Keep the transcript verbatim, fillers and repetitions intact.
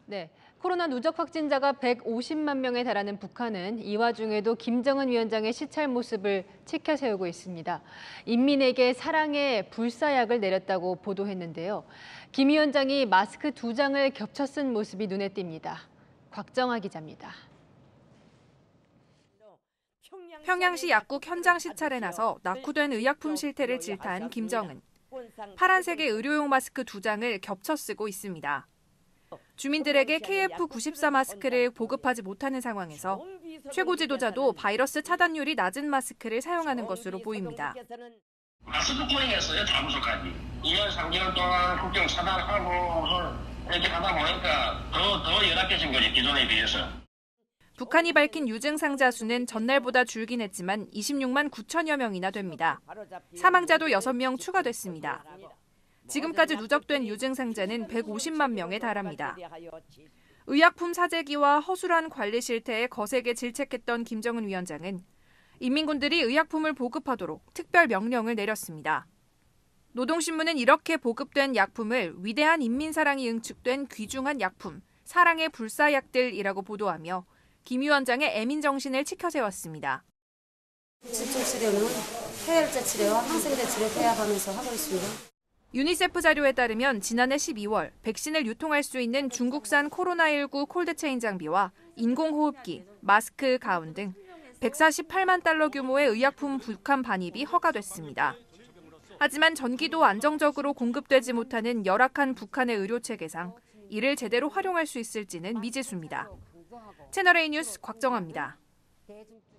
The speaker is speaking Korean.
네, 코로나 누적 확진자가 백오십만 명에 달하는 북한은 이 와중에도 김정은 위원장의 시찰 모습을 치켜 세우고 있습니다. 인민에게 사랑의 불사약을 내렸다고 보도했는데요. 김 위원장이 마스크 두 장을 겹쳐 쓴 모습이 눈에 띕니다. 곽정아 기자입니다. 평양시 약국 현장 시찰에 나서 낙후된 의약품 실태를 질타한 김정은. 파란색의 의료용 마스크 두 장을 겹쳐 쓰고 있습니다. 주민들에게 케이에프 구십사 마스크를 보급하지 못하는 상황에서 최고 지도자도 바이러스 차단율이 낮은 마스크를 사용하는 것으로 보입니다. 마스크코인이었어요, 다부족하지. 이 년 삼 개월 동안 국경 차단하고 이렇게 하다 보니까 더, 더 열악해진 거지, 기존에 비해서. 북한이 밝힌 유증상자 수는 전날보다 줄긴 했지만 이십육만 구천여 명이나 됩니다. 사망자도 여섯 명 추가됐습니다. 지금까지 누적된 유증상자는 백오십만 명에 달합니다. 의약품 사재기와 허술한 관리 실태에 거세게 질책했던 김정은 위원장은 인민군들이 의약품을 보급하도록 특별 명령을 내렸습니다. 노동신문은 이렇게 보급된 약품을 위대한 인민사랑이 응축된 귀중한 약품, 사랑의 불사약들이라고 보도하며 김 위원장의 애민 정신을 치켜세웠습니다. 집중치료는 폐혈제 치료와 항생제 치료 배합하면서 하고 있습니다. 유니세프 자료에 따르면 지난해 십이월 백신을 유통할 수 있는 중국산 코로나십구 콜드체인 장비와 인공호흡기, 마스크, 가운 등 백사십팔만 달러 규모의 의약품 북한 반입이 허가됐습니다. 하지만 전기도 안정적으로 공급되지 못하는 열악한 북한의 의료체계상 이를 제대로 활용할 수 있을지는 미지수입니다. 채널A 뉴스 곽정아입니다.